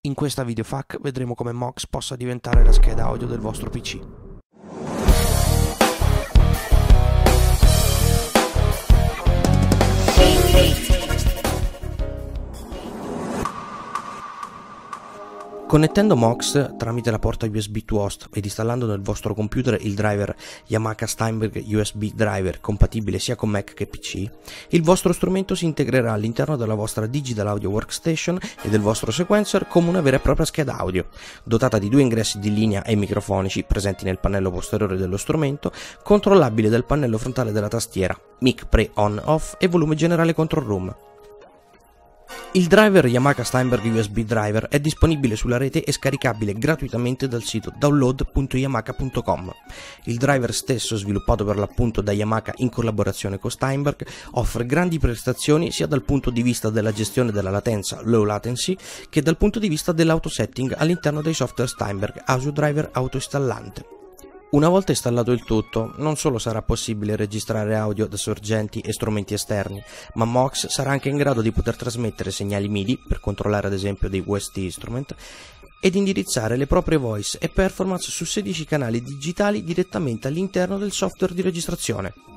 In questa videofac vedremo come Mox possa diventare la scheda audio del vostro PC. Connettendo Mox tramite la porta USB to host ed installando nel vostro computer il driver Yamaha Steinberg USB Driver compatibile sia con Mac che PC, il vostro strumento si integrerà all'interno della vostra Digital Audio Workstation e del vostro sequencer come una vera e propria scheda audio, dotata di due ingressi di linea e microfonici presenti nel pannello posteriore dello strumento, controllabile dal pannello frontale della tastiera, mic pre on off e volume generale control room. Il driver Yamaha Steinberg USB Driver è disponibile sulla rete e scaricabile gratuitamente dal sito download.yamaha.com. Il driver stesso, sviluppato per l'appunto da Yamaha in collaborazione con Steinberg, offre grandi prestazioni sia dal punto di vista della gestione della latenza low latency che dal punto di vista dell'autosetting all'interno dei software Steinberg Audio Driver autoinstallante. Una volta installato il tutto, non solo sarà possibile registrare audio da sorgenti e strumenti esterni, ma Mox sarà anche in grado di poter trasmettere segnali MIDI, per controllare ad esempio dei VST Instrument, ed indirizzare le proprie voice e performance su 16 canali digitali direttamente all'interno del software di registrazione.